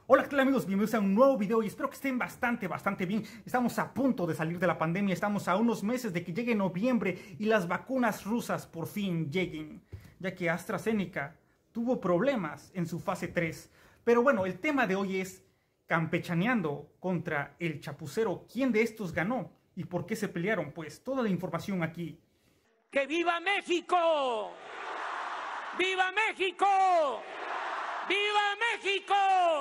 Hola, ¿qué tal amigos? Bienvenidos a un nuevo video y espero que estén bastante bien. Estamos a punto de salir de la pandemia, estamos a unos meses de que llegue noviembre y las vacunas rusas por fin lleguen, ya que AstraZeneca tuvo problemas en su fase 3. Pero bueno, el tema de hoy es campechaneando contra el chapucero. ¿Quién de estos ganó y por qué se pelearon? Pues toda la información aquí. ¡Que viva México! ¡Viva México! ¡Viva México!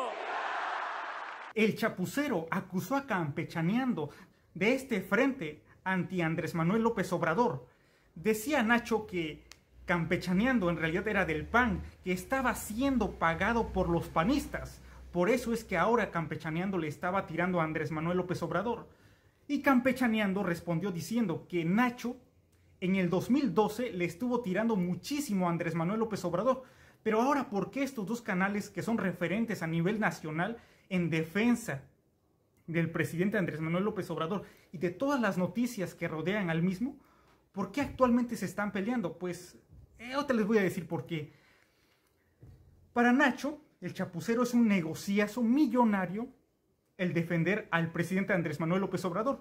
El chapucero acusó a Campechaneando de este frente anti Andrés Manuel López Obrador. Decía Nacho que Campechaneando en realidad era del PAN, que estaba siendo pagado por los panistas. Por eso es que ahora Campechaneando le estaba tirando a Andrés Manuel López Obrador. Y Campechaneando respondió diciendo que Nacho en el 2012 le estuvo tirando muchísimo a Andrés Manuel López Obrador. Pero ahora, ¿por qué estos dos canales que son referentes a nivel nacional en defensa del presidente Andrés Manuel López Obrador y de todas las noticias que rodean al mismo, por qué actualmente se están peleando? Pues ahorita les voy a decir por qué. Para Nacho, el chapucero es un negociazo millonario el defender al presidente Andrés Manuel López Obrador.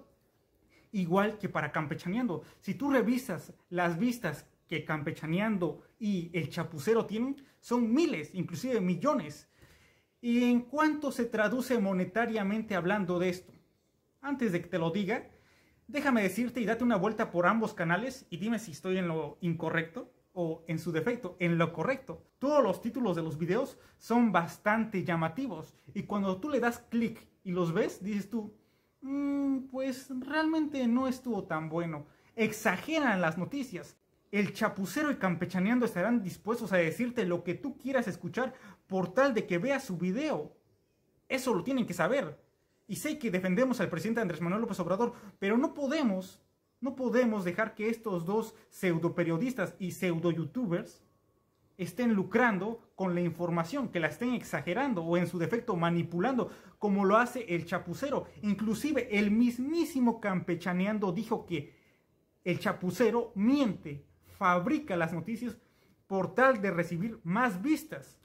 Igual que para Campechaneando. Si tú revisas las vistas que Campechaneando y el chapucero tienen, son miles, inclusive millones. ¿Y en cuánto se traduce monetariamente hablando de esto? Antes de que te lo diga, déjame decirte y date una vuelta por ambos canales y dime si estoy en lo incorrecto o en su defecto, en lo correcto. Todos los títulos de los videos son bastante llamativos y cuando tú le das clic y los ves, dices tú, pues realmente no estuvo tan bueno. Exageran las noticias. El chapucero y Campechaneando estarán dispuestos a decirte lo que tú quieras escuchar por tal de que veas su video. Eso lo tienen que saber. Y sé que defendemos al presidente Andrés Manuel López Obrador, pero no podemos dejar que estos dos pseudo periodistas y pseudo youtubers estén lucrando con la información, que la estén exagerando o en su defecto manipulando, como lo hace el chapucero. Inclusive el mismísimo Campechaneando dijo que el chapucero miente, fabrica las noticias por tal de recibir más vistas.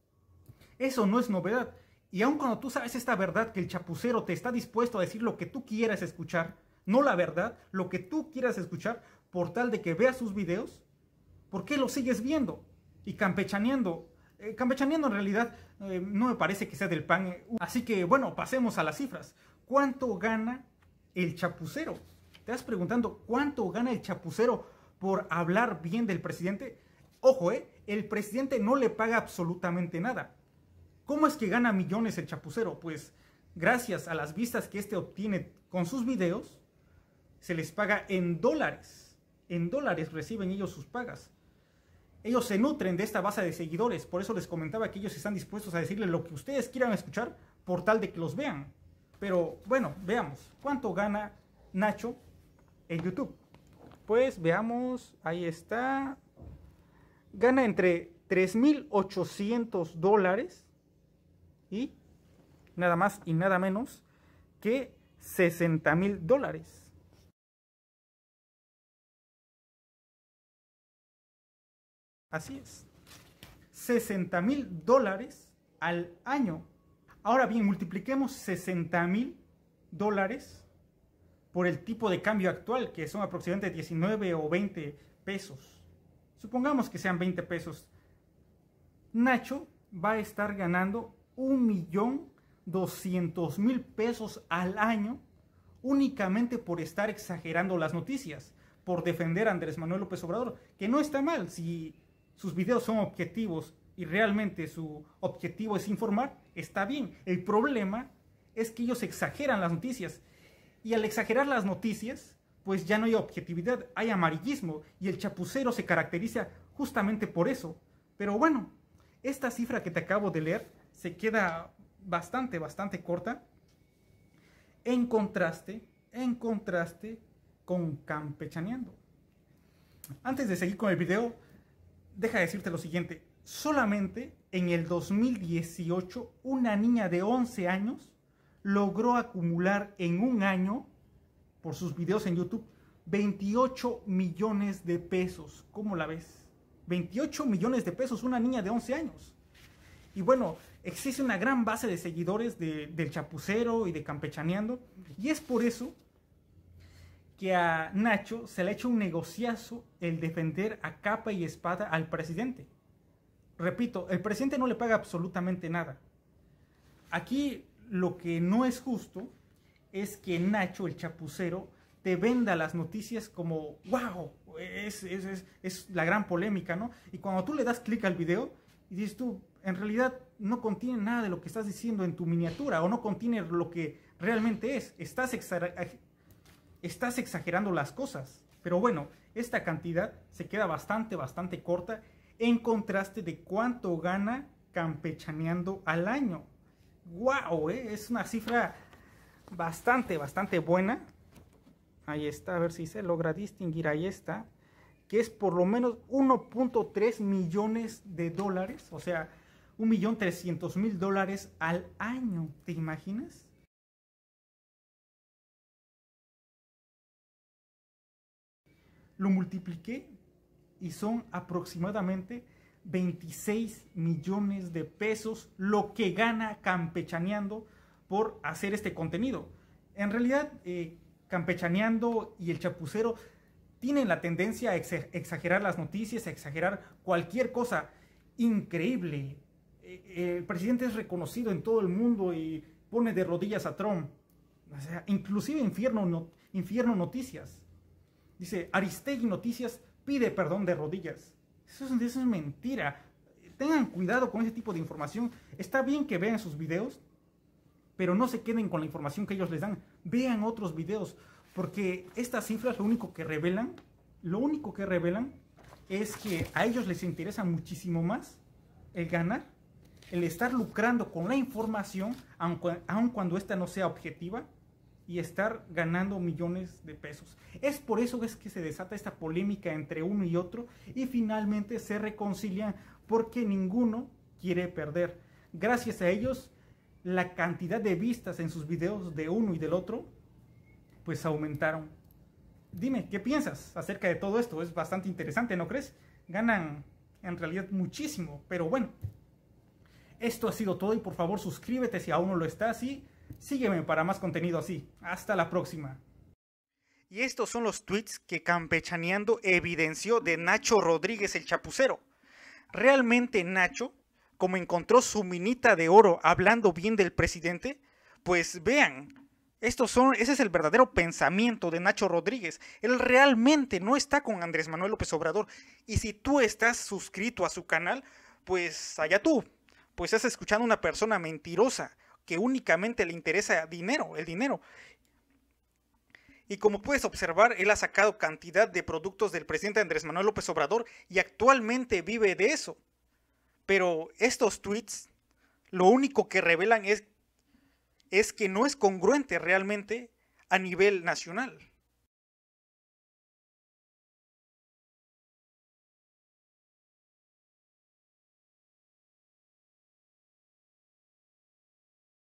Eso no es novedad. Y aun cuando tú sabes esta verdad, que el chapucero te está dispuesto a decir lo que tú quieras escuchar, no la verdad, lo que tú quieras escuchar, por tal de que veas sus videos, ¿por qué lo sigues viendo? Y Campechaneando en realidad no me parece que sea del PAN. Así que bueno, pasemos a las cifras. ¿Cuánto gana el chapucero? ¿Te estás preguntando cuánto gana el chapucero por hablar bien del presidente? Ojo, el presidente no le paga absolutamente nada. ¿Cómo es que gana millones el chapucero? Pues gracias a las vistas que este obtiene con sus videos, se les paga en dólares. En dólares reciben ellos sus pagas. Ellos se nutren de esta base de seguidores. Por eso les comentaba que ellos están dispuestos a decirle lo que ustedes quieran escuchar por tal de que los vean. Pero bueno, veamos. ¿Cuánto gana Nacho en YouTube? Pues veamos, ahí está. Gana entre $3,800 y nada más y nada menos que $60,000. Así es, $60,000 al año. Ahora bien, multipliquemos $60,000 por el tipo de cambio actual, que son aproximadamente 19 o 20 pesos. Supongamos que sean 20 pesos. Nacho va a estar ganando $1,200,000 pesos al año únicamente por estar exagerando las noticias, por defender a Andrés Manuel López Obrador, que no está mal si sus videos son objetivos y realmente su objetivo es informar, está bien. El problema es que ellos exageran las noticias. Y al exagerar las noticias, pues ya no hay objetividad, hay amarillismo. Y el chapucero se caracteriza justamente por eso. Pero bueno, esta cifra que te acabo de leer se queda bastante corta. En contraste con Campechaneando. Antes de seguir con el video, deja decirte lo siguiente. Solamente en el 2018, una niña de 11 años logró acumular en un año, por sus videos en YouTube, 28 millones de pesos. ¿Cómo la ves? 28 millones de pesos una niña de 11 años. Y bueno, existe una gran base de seguidores del Chapucero y de Campechaneando. Y es por eso que a Nacho se le ha hecho un negociazo el defender a capa y espada al presidente. Repito, el presidente no le paga absolutamente nada. Aquí lo que no es justo es que Nacho, el Chapucero, te venda las noticias como wow, es la gran polémica, ¿no? Y cuando tú le das clic al video y dices tú, en realidad no contiene nada de lo que estás diciendo en tu miniatura, o no contiene lo que realmente es, estás exagerando las cosas. Pero bueno, esta cantidad se queda bastante corta en contraste de cuánto gana Campechaneando al año. ¡Wow! Es una cifra bastante buena. Ahí está, a ver si se logra distinguir, ahí está. Que es por lo menos 1.3 millones de dólares, o sea, 1.300.000 dólares al año. ¿Te imaginas? Lo multipliqué y son aproximadamente 26 millones de pesos lo que gana Campechaneando por hacer este contenido. En realidad, Campechaneando y el Chapucero tienen la tendencia a exagerar las noticias, a exagerar cualquier cosa increíble. El presidente es reconocido en todo el mundo y pone de rodillas a Trump. O sea, inclusive Infierno Noticias. Dice, Aristegui Noticias pide perdón de rodillas. Eso es mentira. Tengan cuidado con ese tipo de información. Está bien que vean sus videos, pero no se queden con la información que ellos les dan. Vean otros videos, porque estas cifras lo único que revelan es que a ellos les interesa muchísimo más el ganar, el estar lucrando con la información, aun cuando esta no sea objetiva, y estar ganando millones de pesos. Es por eso es que se desata esta polémica entre uno y otro y finalmente se reconcilian porque ninguno quiere perder. Gracias a ellos, la cantidad de vistas en sus videos de uno y del otro pues aumentaron. Dime, ¿qué piensas acerca de todo esto? Es bastante interesante, ¿no crees? Ganan en realidad muchísimo, pero bueno. Esto ha sido todo y por favor suscríbete si aún no lo estás y sígueme para más contenido así. Hasta la próxima. Y estos son los tweets que Campechaneando evidenció de Nacho Rodríguez el Chapucero. Realmente Nacho, como encontró su minita de oro hablando bien del presidente, pues vean, ese es el verdadero pensamiento de Nacho Rodríguez. Él realmente no está con Andrés Manuel López Obrador. Y si tú estás suscrito a su canal, pues allá tú. Pues estás escuchando a una persona mentirosa que únicamente le interesa el dinero. Y como puedes observar, él ha sacado cantidad de productos del presidente Andrés Manuel López Obrador y actualmente vive de eso. Pero estos tweets lo único que revelan es que no es congruente realmente a nivel nacional.